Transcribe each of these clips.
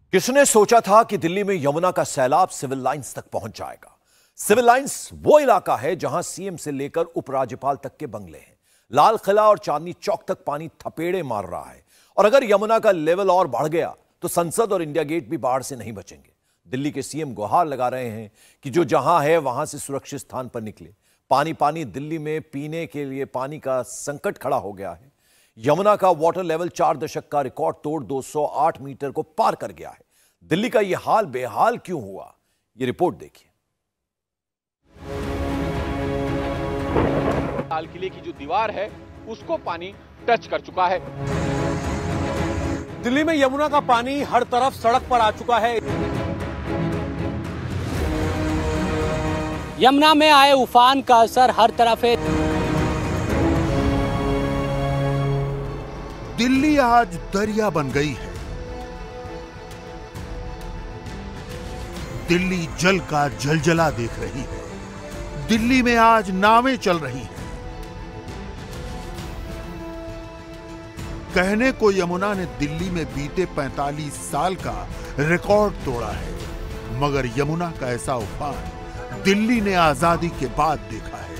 किसने सोचा था कि दिल्ली में यमुना का सैलाब सिविल लाइंस तक पहुंच जाएगा। सिविल लाइंस वो इलाका है जहां सीएम से लेकर उपराज्यपाल तक के बंगले हैं। लाल किला और चांदनी चौक तक पानी थपेड़े मार रहा है और अगर यमुना का लेवल और बढ़ गया तो संसद और इंडिया गेट भी बाढ़ से नहीं बचेंगे। दिल्ली के सीएम गुहार लगा रहे हैं कि जो जहां है वहां से सुरक्षित स्थान पर निकले। पानी पानी दिल्ली में पीने के लिए पानी का संकट खड़ा हो गया है। यमुना का वाटर लेवल 4 दशक का रिकॉर्ड तोड़ 208 मीटर को पार कर गया है। दिल्ली का यह हाल बेहाल क्यों हुआ, यह रिपोर्ट देखिए। लाल किले की जो दीवार है उसको पानी टच कर चुका है। दिल्ली में यमुना का पानी हर तरफ सड़क पर आ चुका है। यमुना में आए उफान का असर हर तरफ है। दिल्ली आज दरिया बन गई है। दिल्ली जल का जलजला देख रही है। दिल्ली में आज नावें चल रही हैं। कहने को यमुना ने दिल्ली में बीते 45 साल का रिकॉर्ड तोड़ा है, मगर यमुना का ऐसा उफान दिल्ली ने आजादी के बाद देखा है।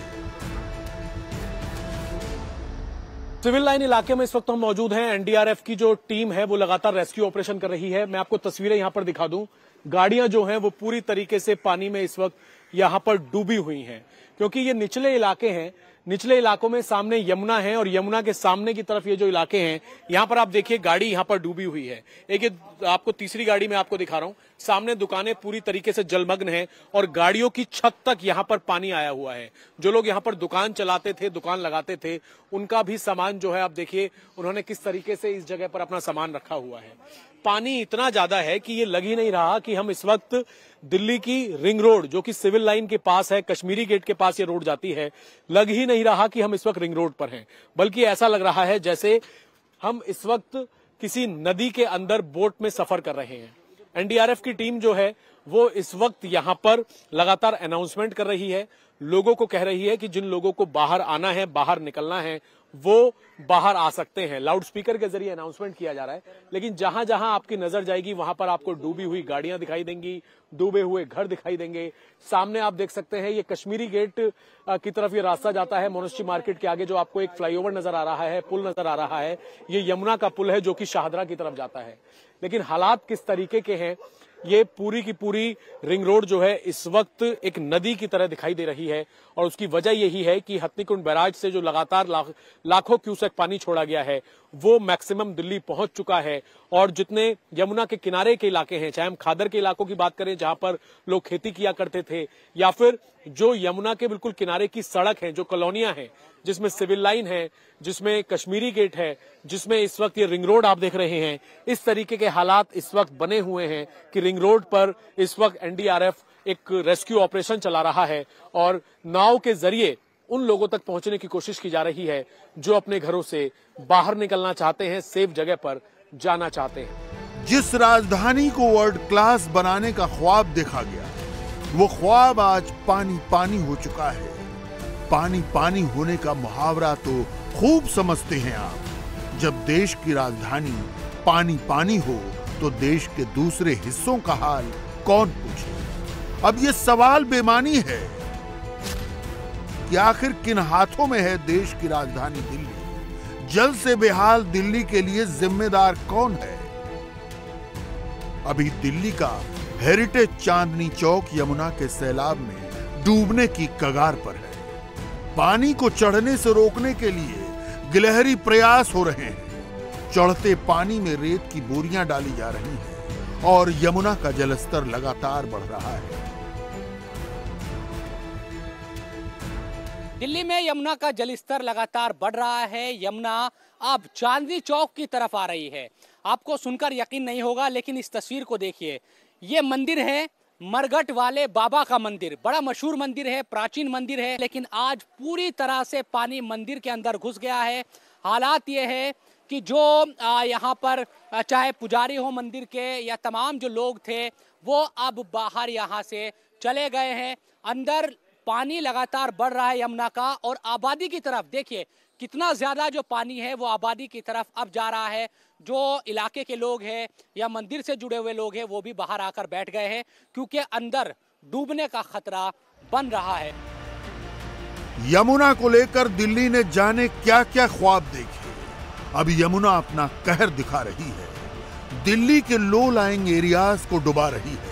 सिविल लाइन इलाके में इस वक्त हम मौजूद हैं। एनडीआरएफ की जो टीम है वो लगातार रेस्क्यू ऑपरेशन कर रही है। मैं आपको तस्वीरें यहां पर दिखा दूं। गाड़ियां जो हैं वो पूरी तरीके से पानी में इस वक्त यहां पर डूबी हुई हैं, क्योंकि ये निचले इलाके हैं। निचले इलाकों में सामने यमुना है और यमुना के सामने की तरफ ये जो इलाके हैं, यहां पर आप देखिए गाड़ी यहां पर डूबी हुई है। एक ये आपको तीसरी गाड़ी में आपको दिखा रहा हूं, सामने दुकानें पूरी तरीके से जलमग्न हैं और गाड़ियों की छत तक यहां पर पानी आया हुआ है। जो लोग यहां पर दुकान चलाते थे, दुकान लगाते थे, उनका भी सामान जो है आप देखिए उन्होंने किस तरीके से इस जगह पर अपना सामान रखा हुआ है। पानी इतना ज्यादा है कि ये लग ही नहीं रहा कि हम इस वक्त दिल्ली की रिंग रोड, जो कि सिविल लाइन के पास है, कश्मीरी गेट के पास ये रोड जाती है, लग ही नहीं रहा कि हम इस वक्त रिंग रोड पर हैं, बल्कि ऐसा लग रहा है जैसे हम इस वक्त किसी नदी के अंदर बोट में सफर कर रहे हैं। एनडीआरएफ की टीम जो है वो इस वक्त यहां पर लगातार अनाउंसमेंट कर रही है, लोगों को कह रही है कि जिन लोगों को बाहर आना है, बाहर निकलना है, वो बाहर आ सकते हैं। लाउड स्पीकर के जरिए अनाउंसमेंट किया जा रहा है, लेकिन जहां जहां आपकी नजर जाएगी वहां पर आपको डूबी हुई गाड़ियां दिखाई देंगी, डूबे हुए घर दिखाई देंगे। सामने आप देख सकते हैं ये कश्मीरी गेट की तरफ ये रास्ता जाता है। मोनेस्ट्री मार्केट के आगे जो आपको एक फ्लाईओवर नजर आ रहा है, पुल नजर आ रहा है, ये यमुना का पुल है जो कि शाहदरा की तरफ जाता है। लेकिन हालात किस तरीके के हैं, ये पूरी की पूरी रिंग रोड जो है इस वक्त एक नदी की तरह दिखाई दे रही है और उसकी वजह यही है कि हथनीकुंड बैराज से जो लगातार लाखों क्यूसेक पानी छोड़ा गया है वो मैक्सिमम दिल्ली पहुंच चुका है। और जितने यमुना के किनारे के इलाके हैं, चाहे हम खादर के इलाकों की बात करें जहां पर लोग खेती किया करते थे, या फिर जो यमुना के बिल्कुल किनारे की सड़क है, जो कॉलोनियां हैं, जिसमें सिविल लाइन है, जिसमें कश्मीरी गेट है, जिसमें इस वक्त ये रिंग रोड आप देख रहे हैं, इस तरीके के हालात इस वक्त बने हुए हैं कि रिंग रोड पर इस वक्त एनडीआरएफ एक रेस्क्यू ऑपरेशन चला रहा है और नाव के जरिए उन लोगों तक पहुंचने की कोशिश की जा रही है जो अपने घरों से बाहर निकलना चाहते हैं, सेफ जगह पर जाना चाहते हैं। जिस राजधानी को वर्ल्ड क्लास बनाने का ख्वाब देखा गया, वो ख्वाब आज पानी पानी हो चुका है। पानी पानी होने का मुहावरा तो खूब समझते हैं आप। जब देश की राजधानी पानी पानी हो तो देश के दूसरे हिस्सों का हाल कौन पूछे। अब ये सवाल बेमानी है कि आखिर किन हाथों में है देश की राजधानी दिल्ली। जल से बेहाल दिल्ली के लिए जिम्मेदार कौन है। अभी दिल्ली का हेरिटेज चांदनी चौक यमुना के सैलाब में डूबने की कगार पर है। पानी को चढ़ने से रोकने के लिए गिलहरी प्रयास हो रहे हैं। चढ़ते पानी में रेत की बोरियां डाली जा रही हैं और यमुना का जलस्तर लगातार बढ़ रहा है। दिल्ली में यमुना का जलस्तर लगातार बढ़ रहा है। यमुना अब चांदनी चौक की तरफ आ रही है। आपको सुनकर यकीन नहीं होगा, लेकिन इस तस्वीर को देखिए। ये मंदिर है मरघट वाले बाबा का मंदिर, बड़ा मशहूर मंदिर है, प्राचीन मंदिर है, लेकिन आज पूरी तरह से पानी मंदिर के अंदर घुस गया है। हालात ये है कि जो यहाँ पर चाहे पुजारी हो मंदिर के या तमाम जो लोग थे वो अब बाहर यहाँ से चले गए हैं। अंदर पानी लगातार बढ़ रहा है यमुना का और आबादी की तरफ देखिए कितना ज्यादा जो पानी है वो आबादी की तरफ अब जा रहा है। जो इलाके के लोग हैं या मंदिर से जुड़े हुए लोग हैं वो भी बाहर आकर बैठ गए हैं, क्योंकि अंदर डूबने का खतरा बन रहा है। यमुना को लेकर दिल्ली ने जाने क्या क्या ख्वाब देखे, अब यमुना अपना कहर दिखा रही है। दिल्ली के लो लाइंग एरियाज को डुबा रही है।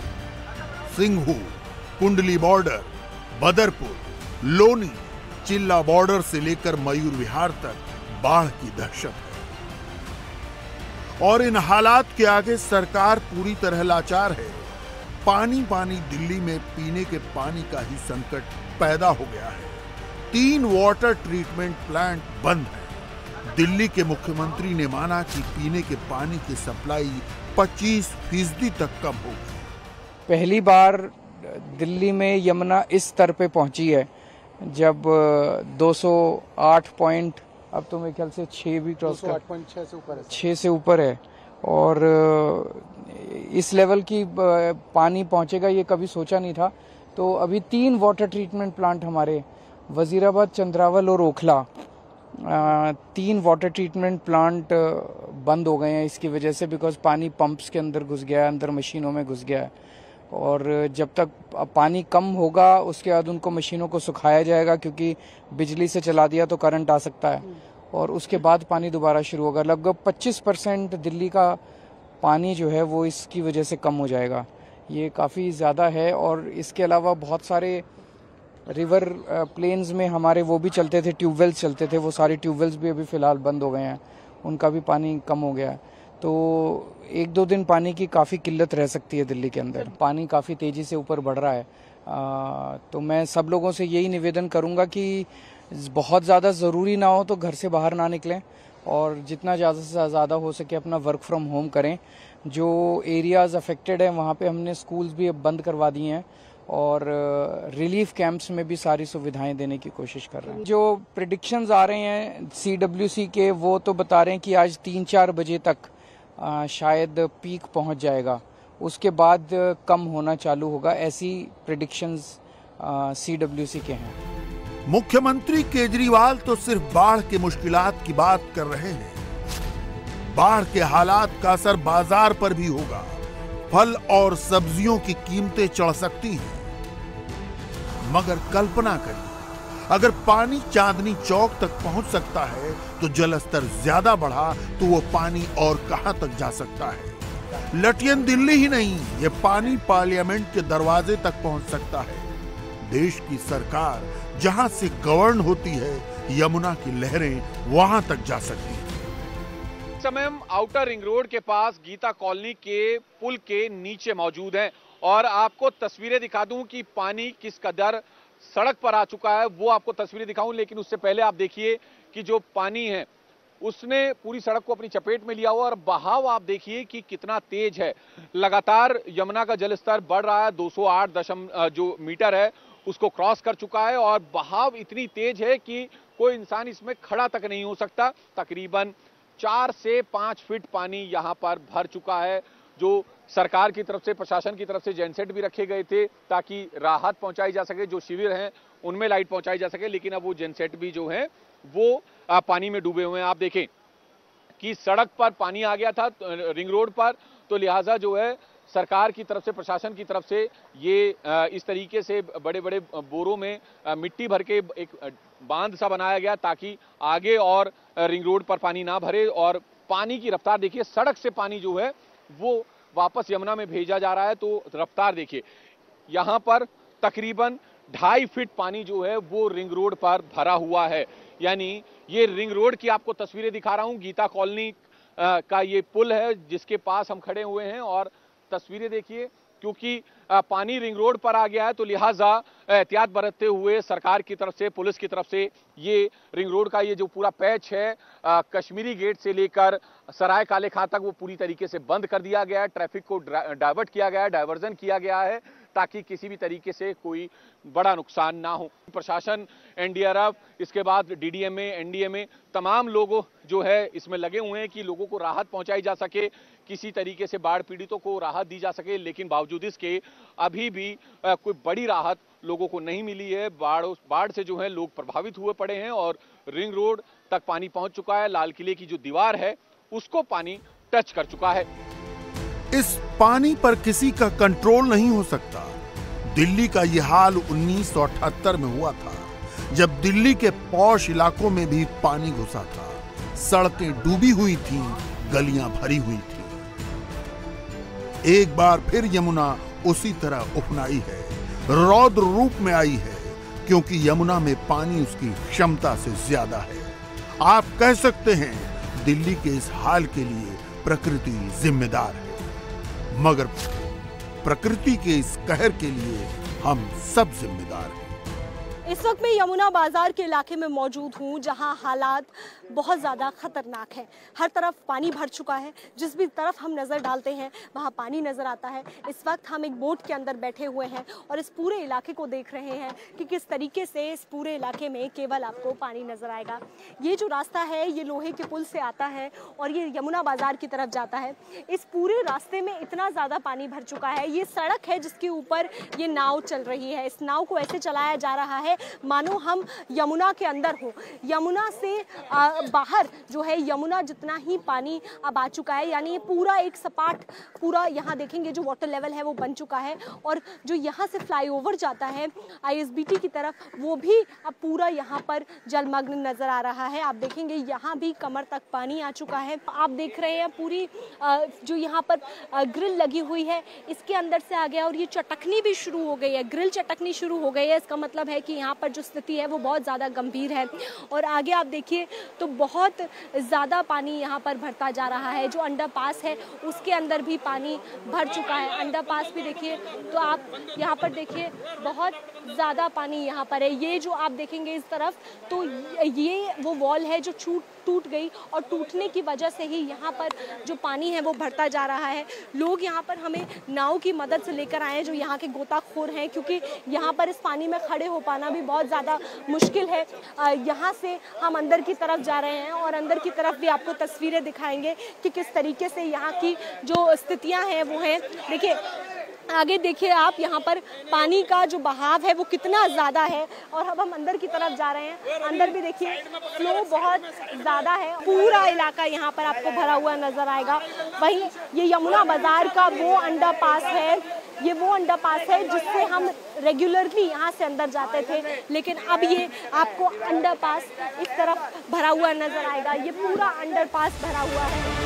सिंघू, कुंडली बॉर्डर, बदरपुर, लोनी, चिल्ला बॉर्डर से लेकर मयूर विहार तक बाढ़ की दहशत है। और इन हालात के आगे सरकार पूरी तरह लाचार है। पानी पानी दिल्ली में पीने के पानी का ही संकट पैदा हो गया है। 3 वाटर ट्रीटमेंट प्लांट बंद हैं। दिल्ली के मुख्यमंत्री ने माना कि पीने के पानी की सप्लाई 25% तक कम होगी। पहली बार दिल्ली में यमुना इस स्तर पे पहुंची है जब 208 पॉइंट, अब तो मेरे ख्याल से 6 भी क्रॉस कर, 8.6 से ऊपर है, 6 से ऊपर है। और इस लेवल की पानी पहुंचेगा ये कभी सोचा नहीं था। तो अभी 3 वाटर ट्रीटमेंट प्लांट हमारे वजीराबाद, चंद्रावल और ओखला, 3 वाटर ट्रीटमेंट प्लांट बंद हो गए हैं इसकी वजह से, बिकॉज पानी पंप्स के अंदर घुस गया है, अंदर मशीनों में घुस गया है। और जब तक पानी कम होगा उसके बाद उनको मशीनों को सुखाया जाएगा, क्योंकि बिजली से चला दिया तो करंट आ सकता है, और उसके बाद पानी दोबारा शुरू होगा। लगभग 25% दिल्ली का पानी जो है वो इसकी वजह से कम हो जाएगा। ये काफ़ी ज़्यादा है। और इसके अलावा बहुत सारे रिवर प्लेन्स में हमारे वो भी चलते थे, ट्यूबवेल्स चलते थे, वो सारे ट्यूबवेल्स भी अभी फ़िलहाल बंद हो गए हैं, उनका भी पानी कम हो गया है। तो 1-2 दिन पानी की काफ़ी किल्लत रह सकती है दिल्ली के अंदर। पानी काफ़ी तेज़ी से ऊपर बढ़ रहा है। तो मैं सब लोगों से यही निवेदन करूंगा कि बहुत ज़्यादा ज़रूरी ना हो तो घर से बाहर ना निकलें, और जितना ज़्यादा से ज़्यादा हो सके अपना वर्क फ्रॉम होम करें। जो एरियाज़ अफेक्टेड है वहाँ पे हमने स्कूल्स भी अब बंद करवा दिए हैं, और रिलीफ कैंप्स में भी सारी सुविधाएं देने की कोशिश कर रहे हैं। जो प्रेडिक्शंस आ रहे हैं CWC के, वो तो बता रहे हैं कि आज 3-4 बजे तक शायद पीक पहुंच जाएगा, उसके बाद कम होना चालू होगा। ऐसी प्रेडिक्शंस CWC के हैं। मुख्यमंत्री केजरीवाल तो सिर्फ बाढ़ के मुश्किलात की बात कर रहे हैं। बाढ़ के हालात का असर बाजार पर भी होगा। फल और सब्जियों की कीमतें चढ़ सकती हैं। मगर कल्पना करिए, अगर पानी चांदनी चौक तक पहुंच सकता है तो जलस्तर ज्यादा बढ़ा तो वो पानी और कहां तक जा सकता है। लटियन दिल्ली ही नहीं, ये पानी पार्लियामेंट के दरवाजे तक पहुंच सकता है। देश की सरकार जहां से गवर्न होती है, यमुना की लहरें वहां तक जा सकती हैं। इस समय हम आउटर रिंग रोड के पास गीता कॉलोनी के पुल के नीचे मौजूद हैं और आपको तस्वीरें दिखा दूं कि पानी किस कदर सड़क पर आ चुका है, वो आपको तस्वीरें दिखाऊं। लेकिन उससे पहले आप देखिए कि जो पानी है उसने पूरी सड़क को अपनी चपेट में लिया हुआ, और बहाव आप देखिए कि कितना तेज है। लगातार यमुना का जलस्तर बढ़ रहा है, 208 जो मीटर है उसको क्रॉस कर चुका है, और बहाव इतनी तेज है कि कोई इंसान इसमें खड़ा तक नहीं हो सकता। तकरीबन 4 से 5 फीट पानी यहां पर भर चुका है। जो सरकार की तरफ से, प्रशासन की तरफ से जेनसेट भी रखे गए थे ताकि राहत पहुंचाई जा सके, जो शिविर हैं उनमें लाइट पहुंचाई जा सके, लेकिन अब वो जेनसेट भी जो है वो पानी में डूबे हुए हैं। आप देखें कि सड़क पर पानी आ गया था रिंग रोड पर, तो लिहाजा जो है सरकार की तरफ से, प्रशासन की तरफ से ये इस तरीके से बड़े बड़े बोरों में मिट्टी भर के एक बांध सा बनाया गया ताकि आगे और रिंग रोड पर पानी ना भरे। और पानी की रफ्तार देखिए, सड़क से पानी जो है वो वापस यमुना में भेजा जा रहा है, तो रफ्तार देखिए। यहां पर तकरीबन 2.5 फीट पानी जो है वो रिंग रोड पर भरा हुआ है। यानी ये रिंग रोड की आपको तस्वीरें दिखा रहा हूं। गीता कॉलोनी का ये पुल है जिसके पास हम खड़े हुए हैं, और तस्वीरें देखिए। क्योंकि पानी रिंग रोड पर आ गया है तो लिहाजा एहतियात बरतते हुए सरकार की तरफ से, पुलिस की तरफ से ये रिंग रोड का ये जो पूरा पैच है कश्मीरी गेट से लेकर सराय काले खां तक वो पूरी तरीके से बंद कर दिया गया है। ट्रैफिक को डाइवर्ट किया गया है, डाइवर्जन किया गया है ताकि किसी भी तरीके से कोई बड़ा नुकसान ना हो। प्रशासन, एनडीआरएफ, इसके बाद डीडीएमए, एनडीएमए, तमाम लोग जो है इसमें लगे हुए हैं कि लोगों को राहत पहुंचाई जा सके, किसी तरीके से बाढ़ पीड़ितों को राहत दी जा सके। लेकिन बावजूद इसके अभी भी कोई बड़ी राहत लोगों को नहीं मिली है। बाढ़ से जो है लोग प्रभावित हुए पड़े हैं और रिंग रोड तक पानी पहुंच चुका है। लाल किले की जो दीवार है उसको पानी टच कर चुका है। इस पानी पर किसी का कंट्रोल नहीं हो सकता। दिल्ली का यह हाल 1978 में हुआ था, जब दिल्ली के पॉश इलाकों में भी पानी घुसा था। सड़कें डूबी हुई थीं, गलियां भरी हुई थीं। एक बार फिर यमुना उसी तरह उफनाई है, रौद्र रूप में आई है, क्योंकि यमुना में पानी उसकी क्षमता से ज्यादा है। आप कह सकते हैं दिल्ली के इस हाल के लिए प्रकृति जिम्मेदार है, मगर प्रकृति के इस कहर के लिए हम सब जिम्मेदार हैं। इस वक्त मैं यमुना बाजार के इलाके में मौजूद हूँ, जहाँ हालात बहुत ज़्यादा खतरनाक है। हर तरफ पानी भर चुका है, जिस भी तरफ हम नज़र डालते हैं वहाँ पानी नज़र आता है। इस वक्त हम एक बोट के अंदर बैठे हुए हैं और इस पूरे इलाके को देख रहे हैं कि किस तरीके से इस पूरे इलाके में केवल आपको पानी नज़र आएगा। ये जो रास्ता है ये लोहे के पुल से आता है और ये यमुना बाजार की तरफ जाता है। इस पूरे रास्ते में इतना ज़्यादा पानी भर चुका है। ये सड़क है जिसके ऊपर ये नाव चल रही है। इस नाव को ऐसे चलाया जा रहा है मानो हम यमुना के अंदर हो। यमुना से बाहर जो है यमुना जितना ही पानी अब आ चुका है, यानी ये पूरा एक सपाट, पूरा यहाँ देखेंगे जो वाटर लेवल है वो बन चुका है। और जो यहाँ से फ्लाईओवर जाता है आईएसबीटी की तरफ, वो भी अब पूरा यहाँ पर जलमग्न नजर आ रहा है। आप देखेंगे यहाँ भी कमर तक पानी आ चुका है। आप देख रहे हैं पूरी जो यहाँ पर ग्रिल लगी हुई है इसके अंदर से आ गया और ये चटकनी भी शुरू हो गई है, ग्रिल चटकनी शुरू हो गई है। इसका मतलब है कि यहाँ पर जो स्थिति है वो बहुत ज़्यादा गंभीर है। और आगे आप देखिए तो बहुत ज़्यादा पानी यहाँ पर भरता जा रहा है। जो अंडरपास है उसके अंदर भी पानी भर चुका है। अंडरपास भी देखिए तो आप यहाँ पर देखिए बहुत ज़्यादा पानी यहाँ पर है। ये जो आप देखेंगे इस तरफ तो ये वो वॉल है जो टूट गई और टूटने की वजह से ही यहाँ पर जो पानी है वो भरता जा रहा है। लोग यहाँ पर हमें नाव की मदद से लेकर आए हैं जो यहाँ के गोताखोर हैं, क्योंकि यहाँ पर इस पानी में खड़े हो पाना भी बहुत ज़्यादा मुश्किल है। यहाँ से हम अंदर की तरफ जा रहे हैं और अंदर की तरफ भी आपको तस्वीरें दिखाएंगे कि किस तरीके से यहाँ की जो स्थितियाँ हैं वो हैं। देखिए आगे देखिए आप, यहाँ पर पानी का जो बहाव है वो कितना ज़्यादा है। और अब हम अंदर की तरफ जा रहे हैं। अंदर भी देखिए फ्लो बहुत ज़्यादा है। पूरा इलाका यहाँ पर आपको भरा हुआ नज़र आएगा। वहीं ये यमुना बाजार का वो अंडरपास है, ये वो अंडरपास है जिससे हम रेगुलरली यहाँ से अंदर जाते थे, लेकिन अब ये आपको अंडरपास इस तरफ भरा हुआ नज़र आएगा। ये पूरा अंडरपास भरा हुआ है।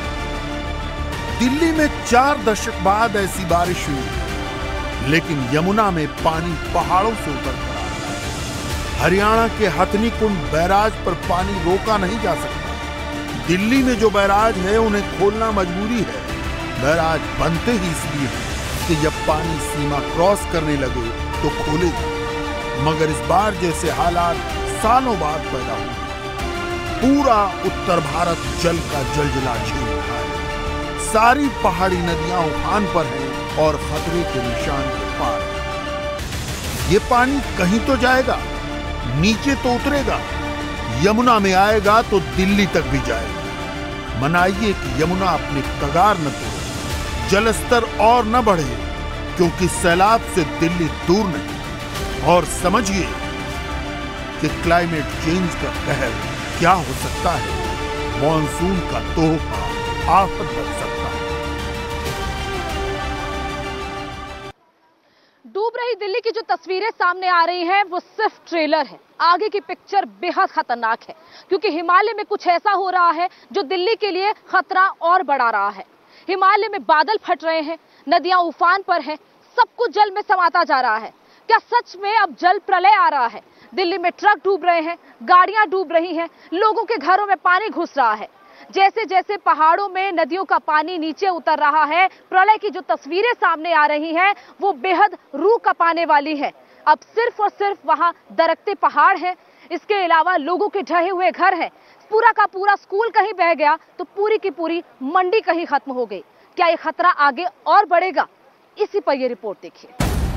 दिल्ली में 4 दशक बाद ऐसी बारिश हुई, लेकिन यमुना में पानी पहाड़ों से उतर पड़ा। हरियाणा के हथनी कुंड बैराज पर पानी रोका नहीं जा सकता। दिल्ली में जो बैराज है उन्हें खोलना मजबूरी है। बैराज बनते ही इसलिए है कि जब पानी सीमा क्रॉस करने लगे तो खोलेगा, मगर इस बार जैसे हालात सालों बाद पैदा हुए। पूरा उत्तर भारत जल का जलजला झेल रहा है। सारी पहाड़ी नदियां उफान पर हैं और खतरे के निशान के पार। ये पानी कहीं तो जाएगा, नीचे तो उतरेगा, यमुना में आएगा तो दिल्ली तक भी जाएगा। मनाइए कि यमुना अपने कगार न तोड़े, जलस्तर और न बढ़े, क्योंकि सैलाब से दिल्ली दूर नहीं। और समझिए कि क्लाइमेट चेंज का कहर क्या हो सकता है। मॉनसून का तोहफा आफत बन सकता है। डूब रही दिल्ली की जो तस्वीरें सामने आ रही हैं वो सिर्फ ट्रेलर है। आगे की पिक्चर बेहद खतरनाक है, क्योंकि हिमालय में कुछ ऐसा हो रहा है जो दिल्ली के लिए खतरा और बढ़ा रहा है। हिमालय में बादल फट रहे हैं, नदियां उफान पर हैं, सब कुछ जल में समाता जा रहा है। क्या सच में अब जल प्रलय आ रहा है? दिल्ली में ट्रक डूब रहे हैं, गाड़ियां डूब रही हैं, लोगों के घरों में पानी घुस रहा है। जैसे जैसे पहाड़ों में नदियों का पानी नीचे उतर रहा है, प्रलय की जो तस्वीरें सामने आ रही हैं वो बेहद रूह कपाने वाली है। अब सिर्फ और सिर्फ वहां दरकते पहाड़ हैं, इसके अलावा लोगों के ढहे हुए घर हैं। पूरा का पूरा स्कूल कहीं बह गया तो पूरी की पूरी मंडी कहीं खत्म हो गई। क्या ये खतरा आगे और बढ़ेगा? इसी पर ये रिपोर्ट देखिए।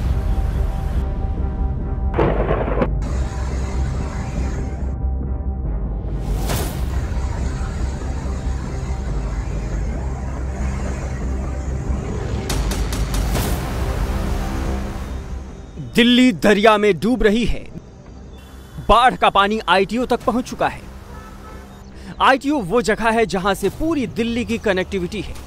दिल्ली दरिया में डूब रही है। बाढ़ का पानी आईटीओ तक पहुंच चुका है। आईटीओ वो जगह है जहां से पूरी दिल्ली की कनेक्टिविटी है।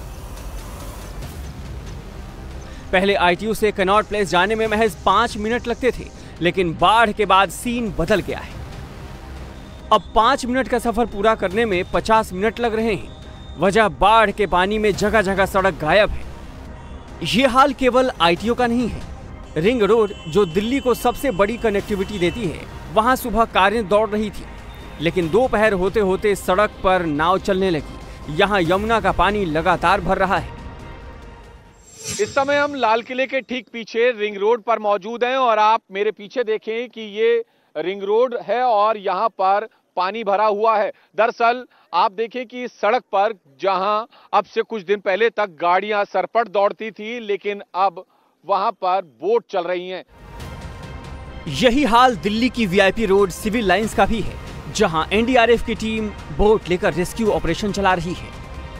पहले आईटीओ से कनॉट प्लेस जाने में महज 5 मिनट लगते थे, लेकिन बाढ़ के बाद सीन बदल गया है। अब 5 मिनट का सफर पूरा करने में 50 मिनट लग रहे हैं। वजह बाढ़ के पानी में जगह जगह सड़क गायब है। ये हाल केवल आईटीओ का नहीं है। रिंग रोड, जो दिल्ली को सबसे बड़ी कनेक्टिविटी देती है, वहां सुबह कारें दौड़ रही थी, लेकिन दोपहर होते होते सड़क पर नाव चलने लगी। यहां यमुना का पानी लगातार भर रहा है। इस समय हम लाल किले के ठीक पीछे रिंग रोड पर मौजूद हैं और आप मेरे पीछे देखें कि ये रिंग रोड है और यहाँ पर पानी भरा हुआ है। दरअसल आप देखें कि इस सड़क पर जहां अब से कुछ दिन पहले तक गाड़ियां सरपट दौड़ती थी, लेकिन अब वहां पर बोट चल रही हैं। यही हाल दिल्ली की वीआईपी रोड सिविल लाइंस का भी है, जहां एनडीआरएफ की टीम बोट लेकर रेस्क्यू ऑपरेशन चला रही है।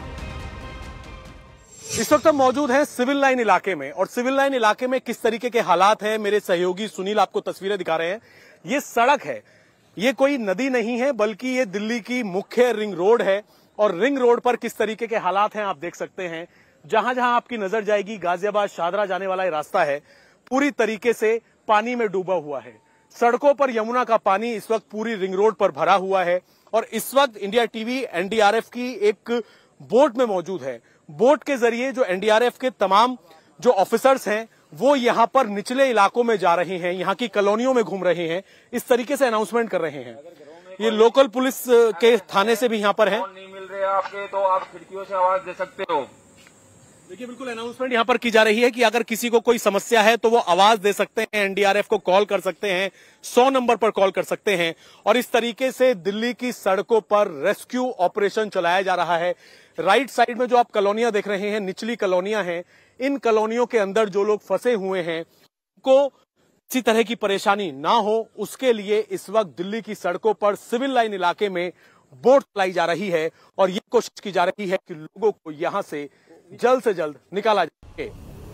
इस वक्त हम मौजूद हैं सिविल लाइन इलाके में, और सिविल लाइन इलाके में किस तरीके के हालात हैं मेरे सहयोगी सुनील आपको तस्वीरें दिखा रहे हैं। ये सड़क है, ये कोई नदी नहीं है, बल्कि ये दिल्ली की मुख्य रिंग रोड है। और रिंग रोड पर किस तरीके के हालात हैं आप देख सकते हैं। जहां जहां आपकी नजर जाएगी, गाजियाबाद शाहदरा जाने वाला ये रास्ता है, पूरी तरीके से पानी में डूबा हुआ है। सड़कों पर यमुना का पानी इस वक्त पूरी रिंग रोड पर भरा हुआ है। और इस वक्त इंडिया टीवी एनडीआरएफ की एक बोट में मौजूद है। बोट के जरिए जो एनडीआरएफ के तमाम जो ऑफिसर्स हैं वो यहां पर निचले इलाकों में जा रहे हैं, यहां की कॉलोनियों में घूम रहे हैं, इस तरीके से अनाउंसमेंट कर रहे हैं। ये लोकल पुलिस के थाने से भी यहां पर है। नहीं मिल रहे आपके तो आप खिड़कियों से आवाज दे सकते हो। देखिए, बिल्कुल अनाउंसमेंट यहां पर की जा रही है कि अगर किसी को कोई समस्या है तो वो आवाज दे सकते हैं, एनडीआरएफ को कॉल कर सकते हैं, 100 नंबर पर कॉल कर सकते हैं। और इस तरीके से दिल्ली की सड़कों पर रेस्क्यू ऑपरेशन चलाया जा रहा है। राइट साइड में जो आप कॉलोनियां देख रहे हैं, निचली कॉलोनियां हैं। इन कॉलोनियों के अंदर जो लोग फंसे हुए हैं, उनको किसी तरह की परेशानी ना हो, उसके लिए इस वक्त दिल्ली की सड़कों पर सिविल लाइन इलाके में बोट चलाई जा रही है। और ये कोशिश की जा रही है कि लोगों को यहां से जल्द निकाला जाए।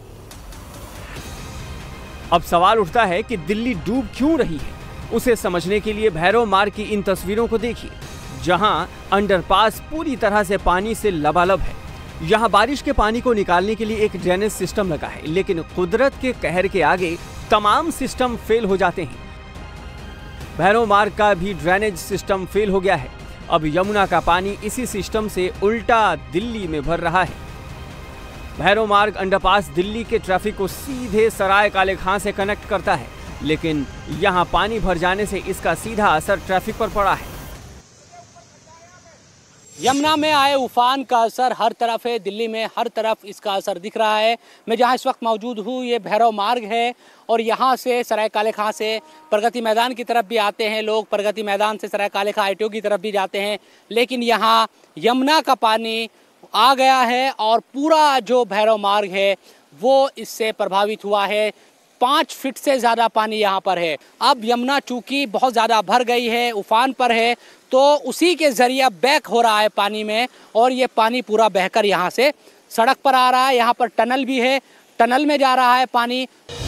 अब सवाल उठता है कि दिल्ली डूब क्यों रही है। उसे समझने के लिए भैरव मार्ग की इन तस्वीरों को देखिए, जहां अंडरपास पूरी तरह से पानी से लबालब है। यहां बारिश के पानी को निकालने के लिए एक ड्रेनेज सिस्टम लगा है, लेकिन कुदरत के कहर के आगे तमाम सिस्टम फेल हो जाते हैं। भैरव मार्ग का भी ड्रेनेज सिस्टम फेल हो गया है। अब यमुना का पानी इसी सिस्टम से उल्टा दिल्ली में भर रहा है। भैरव मार्ग अंडरपास दिल्ली के ट्रैफिक को सीधे सराय काले खां से कनेक्ट करता है, लेकिन यहां पानी भर जाने से इसका सीधा असर ट्रैफिक पर पड़ा है। यमुना में आए उफान का असर हर तरफ है। दिल्ली में हर तरफ इसका असर दिख रहा है। मैं जहां इस वक्त मौजूद हूं, ये भैरव मार्ग है और यहां से सराय काले खां से प्रगति मैदान की तरफ भी आते हैं लोग। प्रगति मैदान से सराय काले खां आईटीओ की तरफ भी जाते हैं, लेकिन यहां यमुना का पानी आ गया है और पूरा जो भैरव मार्ग है वो इससे प्रभावित हुआ है। 5 फीट से ज़्यादा पानी यहाँ पर है। अब यमुना चूंकि बहुत ज़्यादा भर गई है, उफान पर है, तो उसी के जरिए बैक हो रहा है पानी में और ये पानी पूरा बहकर यहाँ से सड़क पर आ रहा है। यहाँ पर टनल भी है, टनल में जा रहा है पानी।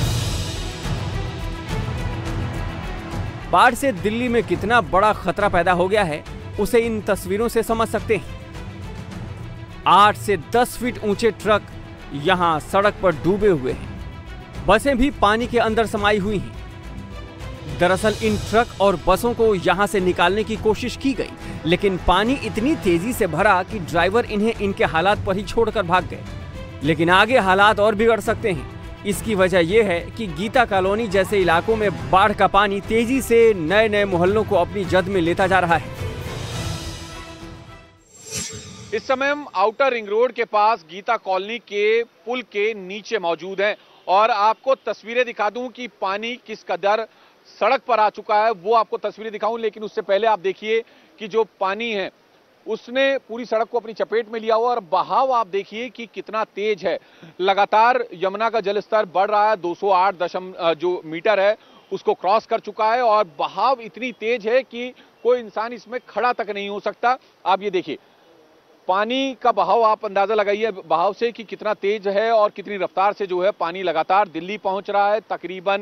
बाढ़ से दिल्ली में कितना बड़ा खतरा पैदा हो गया है, उसे इन तस्वीरों से समझ सकते हैं। 8 से 10 फीट ऊंचे ट्रक यहां सड़क पर डूबे हुए हैं। बसें भी पानी के अंदर समाई हुई हैं। दरअसल इन ट्रक और बसों को यहां से निकालने की कोशिश की गई, लेकिन पानी इतनी तेजी से भरा कि ड्राइवर इन्हें इनके हालात पर ही छोड़कर भाग गए। लेकिन आगे हालात और बिगड़ सकते हैं। इसकी वजह यह है कि गीता कॉलोनी जैसे इलाकों में बाढ़ का पानी तेजी से नए नए मोहल्लों को अपनी जद में लेता जा रहा है। इस समय हम आउटर रिंग रोड के पास गीता कॉलोनी के पुल के नीचे मौजूद हैं और आपको तस्वीरें दिखा दूं कि पानी किस कदर सड़क पर आ चुका है, वो आपको तस्वीरें दिखाऊं। लेकिन उससे पहले आप देखिए कि जो पानी है उसने पूरी सड़क को अपनी चपेट में लिया हुआ और बहाव आप देखिए कि कितना तेज है। लगातार यमुना का जलस्तर बढ़ रहा है, 208 जो मीटर है उसको क्रॉस कर चुका है और बहाव इतनी तेज है कि कोई इंसान इसमें खड़ा तक नहीं हो सकता। आप ये देखिए, पानी का बहाव आप अंदाजा लगाइए बहाव से कि कितना तेज है और कितनी रफ्तार से जो है पानी लगातार दिल्ली पहुंच रहा है। तकरीबन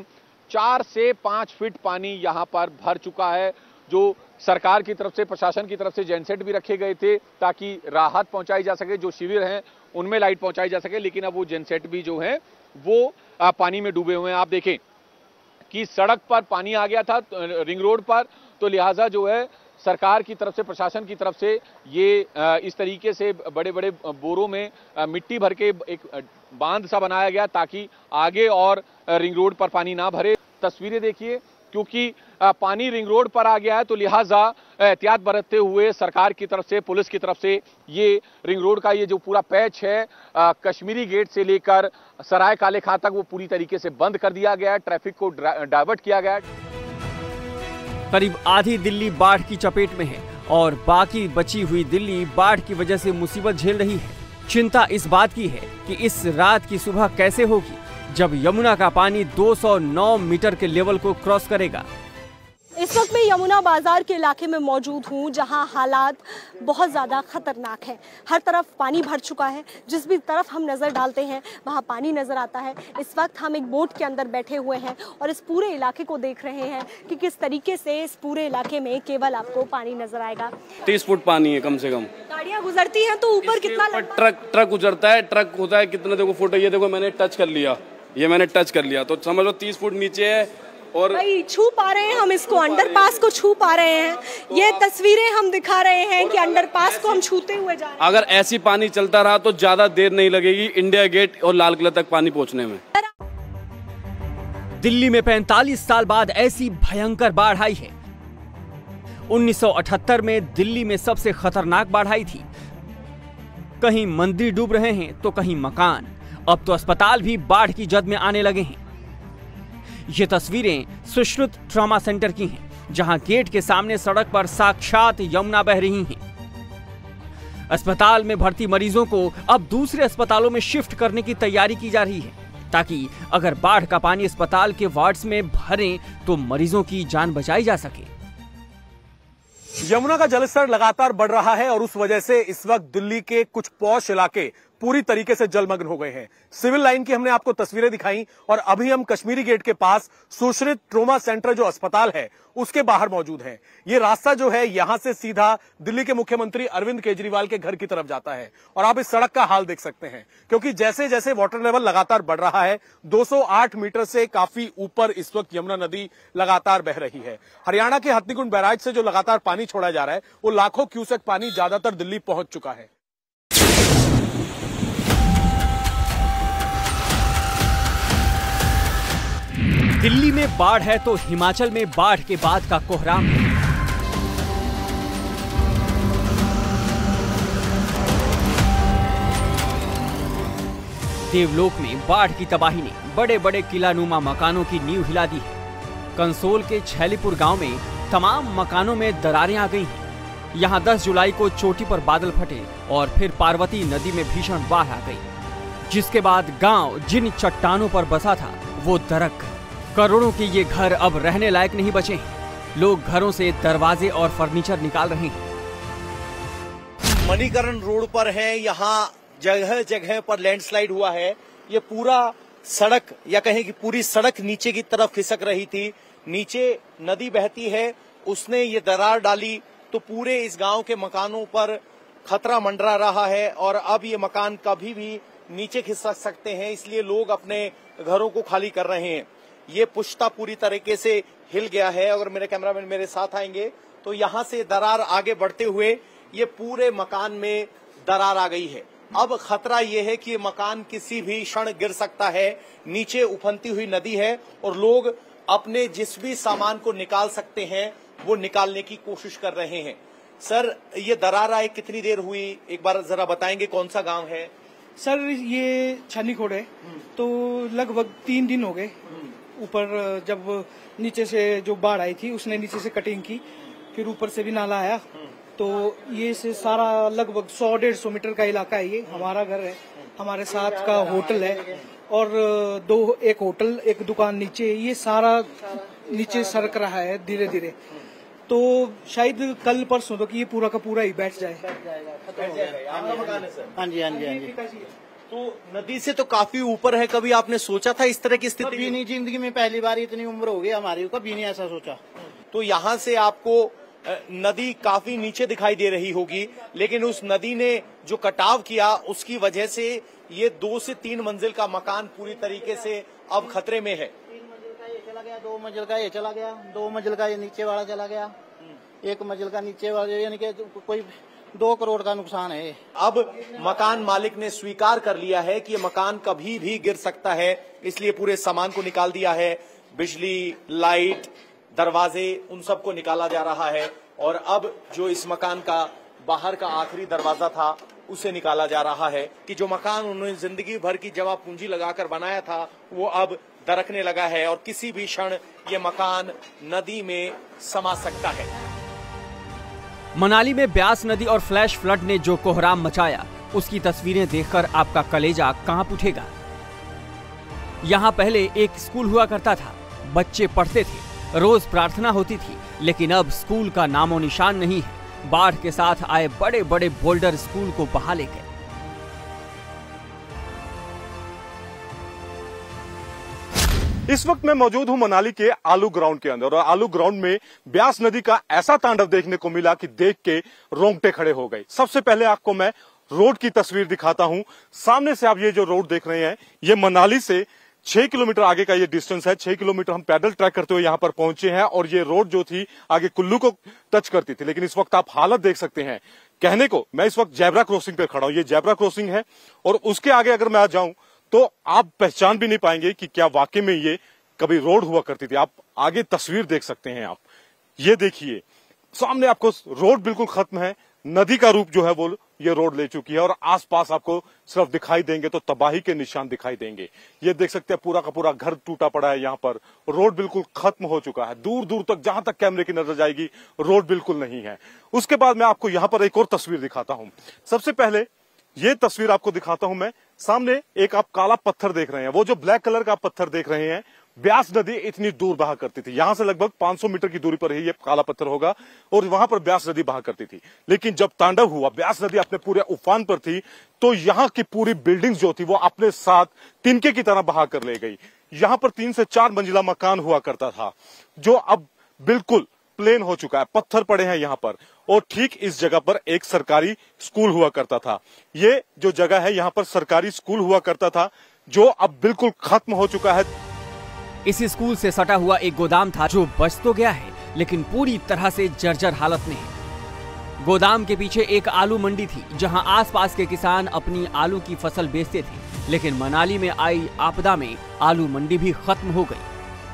4 से 5 फीट पानी यहां पर भर चुका है। जो सरकार की तरफ से, प्रशासन की तरफ से जेनसेट भी रखे गए थे ताकि राहत पहुंचाई जा सके, जो शिविर हैं उनमें लाइट पहुंचाई जा सके, लेकिन अब वो जेनसेट भी जो है वो पानी में डूबे हुए हैं। आप देखें कि सड़क पर पानी आ गया था रिंग रोड पर, तो लिहाजा जो है सरकार की तरफ से, प्रशासन की तरफ से ये इस तरीके से बड़े बड़े बोरों में मिट्टी भर के एक बांध सा बनाया गया ताकि आगे और रिंग रोड पर पानी ना भरे। तस्वीरें देखिए, क्योंकि पानी रिंग रोड पर आ गया है तो लिहाजा एहतियात बरतते हुए सरकार की तरफ से, पुलिस की तरफ से ये रिंग रोड का ये जो पूरा पैच है कश्मीरी गेट से लेकर सराय काले खां तक वो पूरी तरीके से बंद कर दिया गया है। ट्रैफिक को डाइवर्ट किया गया है। करीब आधी दिल्ली बाढ़ की चपेट में है और बाकी बची हुई दिल्ली बाढ़ की वजह से मुसीबत झेल रही है। चिंता इस बात की है कि इस रात की सुबह कैसे होगी जब यमुना का पानी 209 मीटर के लेवल को क्रॉस करेगा। इस वक्त मैं यमुना बाजार के इलाके में मौजूद हूँ, जहाँ हालात बहुत ज़्यादा खतरनाक हैं। हर तरफ पानी भर चुका है, जिस भी तरफ हम नज़र डालते हैं वहाँ पानी नज़र आता है। इस वक्त हम एक बोट के अंदर बैठे हुए हैं और इस पूरे इलाके को देख रहे हैं कि किस तरीके से इस पूरे इलाके में केवल आपको पानी नजर आएगा। 30 फुट पानी है कम से कम। गाड़ियाँ गुजरती हैं तो ऊपर कितना ट्रक गुजरता है। ट्रक होता है कितना, देखो फुट, ये देखो मैंने टच कर लिया, ये मैंने टच कर लिया, तो समझ लो 30 फुट नीचे है। और भाई छू पा रहे हैं हम इसको, अंडरपास को छू पा रहे हैं। ये तस्वीरें हम दिखा रहे हैं कि अंडरपास को हम छूते हुए जा रहे हैं। अगर ऐसी पानी चलता रहा तो ज्यादा देर नहीं लगेगी इंडिया गेट और लाल किला तक पानी पहुंचने में। दिल्ली में 45 साल बाद ऐसी भयंकर बाढ़ आई है। 1978 में दिल्ली में सबसे खतरनाक बाढ़ आई थी। कहीं मंदिर डूब रहे हैं तो कहीं मकान। अब तो अस्पताल भी बाढ़ की जद में आने लगे हैं। ये तस्वीरें सुश्रुत ट्रॉमा सेंटर की हैं, जहां गेट के सामने सड़क पर साक्षात यमुना बह रही हैं। अस्पताल में भर्ती मरीजों को अब दूसरे अस्पतालों में शिफ्ट करने की तैयारी की जा रही है, ताकि अगर बाढ़ का पानी अस्पताल के वार्ड्स में भरे तो मरीजों की जान बचाई जा सके। यमुना का जलस्तर लगातार बढ़ रहा है और उस वजह से इस वक्त दिल्ली के कुछ पॉश इलाके पूरी तरीके से जलमग्न हो गए हैं। सिविल लाइन की हमने आपको तस्वीरें दिखाई और अभी हम कश्मीरी गेट के पास सुश्रुत ट्रॉमा सेंटर जो अस्पताल है उसके बाहर मौजूद हैं। ये रास्ता जो है यहां से सीधा दिल्ली के मुख्यमंत्री अरविंद केजरीवाल के घर की तरफ जाता है और आप इस सड़क का हाल देख सकते हैं, क्योंकि जैसे जैसे वाटर लेवल लगातार बढ़ रहा है 208 मीटर से काफी ऊपर इस वक्त यमुना नदी लगातार बह रही है। हरियाणा के हथनीकुंड बैराज से जो लगातार पानी छोड़ा जा रहा है वो लाखों क्यूसेक पानी ज्यादातर दिल्ली पहुंच चुका है। दिल्ली में बाढ़ है तो हिमाचल में बाढ़ के बाद का कोहराम है। देवलोक में बाढ़ की तबाही ने बड़े बड़े किलानुमा मकानों की नींव हिला दी है। कंसोल के छैलीपुर गांव में तमाम मकानों में दरारें आ गई हैं। यहां 10 जुलाई को चोटी पर बादल फटे और फिर पार्वती नदी में भीषण बाढ़ आ गई, जिसके बाद गांव जिन चट्टानों पर बसा था वो दरक गए। करोड़ों के ये घर अब रहने लायक नहीं बचे हैं। लोग घरों से दरवाजे और फर्नीचर निकाल रहे हैं। मणिकरण रोड पर है, यहाँ जगह जगह पर लैंडस्लाइड हुआ है। ये पूरा सड़क या कहें कि पूरी सड़क नीचे की तरफ खिसक रही थी। नीचे नदी बहती है, उसने ये दरार डाली तो पूरे इस गांव के मकानों पर खतरा मंडरा रहा है और अब ये मकान कभी भी नीचे खिसक सकते हैं, इसलिए लोग अपने घरों को खाली कर रहे हैं। ये पुश्ता पूरी तरीके से हिल गया है। अगर मेरे कैमरामैन मेरे साथ आएंगे तो यहाँ से दरार आगे बढ़ते हुए ये पूरे मकान में दरार आ गई है। अब खतरा ये है कि मकान किसी भी क्षण गिर सकता है। नीचे उफनती हुई नदी है और लोग अपने जिस भी सामान को निकाल सकते हैं वो निकालने की कोशिश कर रहे हैं। सर, ये दरार आए कितनी देर हुई, एक बार जरा बताएंगे कौन सा गांव है? सर, ये छानीखोड़ है, तो लगभग 3 दिन हो गए। ऊपर जब नीचे से जो बाढ़ आई थी उसने नीचे से कटिंग की, फिर ऊपर से भी नाला आया, तो ये से सारा लगभग 100-150 मीटर का इलाका है। ये हमारा घर है, हमारे साथ का होटल है और एक होटल, एक दुकान नीचे, ये सारा नीचे सरक रहा है धीरे धीरे। तो शायद कल परसों तक ये पूरा का पूरा ही बैठ जाए। आपका मकान है सर? हाँ जी, हाँ जी, हाँ जी। तो नदी से तो काफी ऊपर है, कभी आपने सोचा था इस तरह की स्थिति? कभी नहीं, जिंदगी में पहली बार इतनी उम्र हो गई हमारी, कभी नहीं ऐसा सोचा। तो यहाँ से आपको नदी काफी नीचे दिखाई दे रही होगी, लेकिन उस नदी ने जो कटाव किया उसकी वजह से ये 2 से 3 मंजिल का मकान पूरी तरीके से अब खतरे में है। 3 मंजिल का ये चला गया, 2 मंजिल का ये चला गया, 2 मंजिल का ये नीचे वाला चला गया, 1 मंजिल का नीचे वाला, यानी कि कोई 2 करोड़ का नुकसान है। अब मकान मालिक ने स्वीकार कर लिया है कि ये मकान कभी भी गिर सकता है, इसलिए पूरे सामान को निकाल दिया है। बिजली, लाइट, दरवाजे, उन सबको निकाला जा रहा है और अब जो इस मकान का बाहर का आखिरी दरवाजा था उसे निकाला जा रहा है कि जो मकान उन्होंने जिंदगी भर की जमा पूंजी लगाकर बनाया था वो अब दरकने लगा है और किसी भी क्षण ये मकान नदी में समा सकता है। मनाली में ब्यास नदी और फ्लैश फ्लड ने जो कोहराम मचाया, उसकी तस्वीरें देखकर आपका कलेजा कांप उठेगा। यहाँ पहले एक स्कूल हुआ करता था, बच्चे पढ़ते थे, रोज प्रार्थना होती थी, लेकिन अब स्कूल का नामो निशान नहीं है। बाढ़ के साथ आए बड़े बड़े बोल्डर स्कूल को बहा ले गए। इस वक्त मैं मौजूद हूं मनाली के आलू ग्राउंड के अंदर और आलू ग्राउंड में ब्यास नदी का ऐसा तांडव देखने को मिला कि देख के रोंगटे खड़े हो गए। सबसे पहले आपको मैं रोड की तस्वीर दिखाता हूं। सामने से आप ये जो रोड देख रहे हैं, ये मनाली से 6 किलोमीटर आगे का ये डिस्टेंस है। 6 किलोमीटर हम पैदल ट्रैक करते हुए यहाँ पर पहुंचे हैं और ये रोड जो थी आगे कुल्लू को टच करती थी, लेकिन इस वक्त आप हालत देख सकते हैं। कहने को मैं इस वक्त जेब्रा क्रॉसिंग पे खड़ा हूं, ये जेब्रा क्रॉसिंग है और उसके आगे अगर मैं आ जाऊं तो आप पहचान भी नहीं पाएंगे कि क्या वाकई में ये कभी रोड हुआ करती थी। आप आगे तस्वीर देख सकते हैं, आप ये देखिए सामने आपको रोड बिल्कुल खत्म है, नदी का रूप जो है वो ये रोड ले चुकी है और आसपास आपको सिर्फ दिखाई देंगे तो तबाही के निशान दिखाई देंगे। ये देख सकते हैं पूरा का पूरा घर टूटा पड़ा है, यहाँ पर रोड बिल्कुल खत्म हो चुका है। दूर दूर तक जहां तक कैमरे की नजर जाएगी रोड बिल्कुल नहीं है। उसके बाद मैं आपको यहाँ पर एक और तस्वीर दिखाता हूं। सबसे पहले ये तस्वीर आपको दिखाता हूं मैं। सामने एक आप काला पत्थर देख रहे हैं, वो जो ब्लैक कलर का पत्थर देख रहे हैं, ब्यास नदी इतनी दूर बहा करती थी। यहां से लगभग 500 मीटर की दूरी पर ही ये काला पत्थर होगा और वहां पर ब्यास नदी बहा करती थी। लेकिन जब तांडव हुआ, ब्यास नदी अपने पूरे उफान पर थी, तो यहां की पूरी बिल्डिंग्स जो थी वो अपने साथ तिनके की तरह बहा कर ले गई। यहां पर 3 से 4 मंजिला मकान हुआ करता था, जो अब बिल्कुल प्लेन हो चुका है, पत्थर पड़े हैं यहाँ पर। और ठीक इस जगह पर एक सरकारी स्कूल हुआ करता था। ये जो जगह है यहाँ पर सरकारी स्कूल हुआ करता था, जो अब बिल्कुल खत्म हो चुका है। इस स्कूल से सटा हुआ एक गोदाम था जो बच तो गया है, लेकिन पूरी तरह से जर्जर हालत में है। गोदाम के पीछे एक आलू मंडी थी, जहां आसपास के किसान अपनी आलू की फसल बेचते थे, लेकिन मनाली में आई आपदा में आलू मंडी भी खत्म हो गई।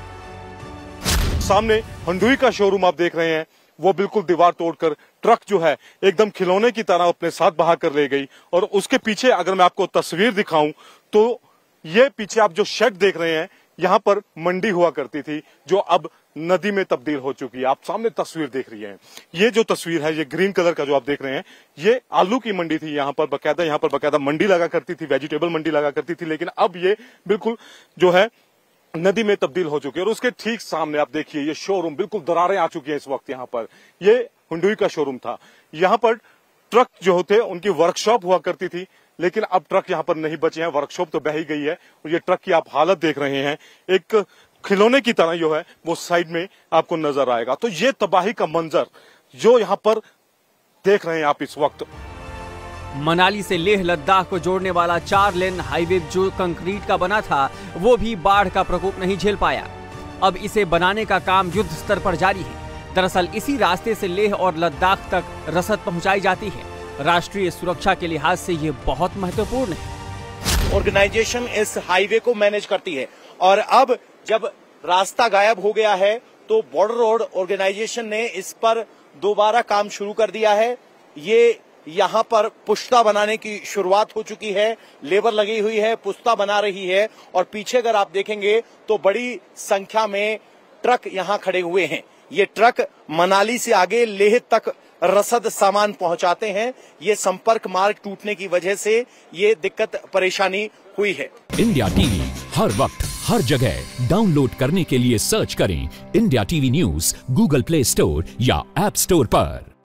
सामने हुंडई का शोरूम आप देख रहे हैं, वो बिल्कुल दीवार तोड़कर ट्रक जो है एकदम खिलौने की तरह अपने साथ बहा कर ले गई। और उसके पीछे अगर मैं आपको तस्वीर दिखाऊं तो ये पीछे आप जो शेड देख रहे हैं, यहाँ पर मंडी हुआ करती थी, जो अब नदी में तब्दील हो चुकी है। आप सामने तस्वीर देख रही हैं, ये जो तस्वीर है, ये ग्रीन कलर का जो आप देख रहे हैं, ये आलू की मंडी थी। यहाँ पर बकायदा मंडी लगा करती थी, वेजिटेबल मंडी लगा करती थी, लेकिन अब ये बिल्कुल जो है नदी में तब्दील हो चुकी है। और उसके ठीक सामने आप देखिए ये शोरूम, बिल्कुल दरारें आ चुकी हैं इस वक्त। यहाँ पर ये हुंडई का शोरूम था। यहाँ पर ट्रक जो होते उनकी वर्कशॉप हुआ करती थी, लेकिन अब ट्रक यहाँ पर नहीं बचे हैं, वर्कशॉप तो बह ही गई है। और ये ट्रक की आप हालत देख रहे हैं, एक खिलौने की तरह जो है वो साइड में आपको नजर आएगा। तो ये तबाही का मंजर जो यहाँ पर देख रहे हैं आप इस वक्त। मनाली से लेह लद्दाख को जोड़ने वाला 4 लेन हाईवे जो कंक्रीट का बना था, वो भी बाढ़ का प्रकोप नहीं झेल पाया। अब इसे बनाने का काम युद्ध स्तर पर जारी है। दरअसल इसी रास्ते से लेह और लद्दाख तक रसद पहुंचाई जाती है। राष्ट्रीय सुरक्षा के लिहाज से ये बहुत महत्वपूर्ण है। ऑर्गेनाइजेशन इस हाईवे को मैनेज करती है और अब जब रास्ता गायब हो गया है तो बॉर्डर रोड ऑर्गेनाइजेशन ने इस पर दोबारा काम शुरू कर दिया है। ये यहाँ पर पुश्ता बनाने की शुरुआत हो चुकी है, लेबर लगी हुई है, पुश्ता बना रही है। और पीछे अगर आप देखेंगे तो बड़ी संख्या में ट्रक यहाँ खड़े हुए हैं। ये ट्रक मनाली से आगे लेह तक रसद सामान पहुंचाते हैं। ये संपर्क मार्ग टूटने की वजह से ये दिक्कत परेशानी हुई है। इंडिया टीवी हर वक्त हर जगह डाउनलोड करने के लिए सर्च करें India TV news Google Play Store या ऐप स्टोर पर।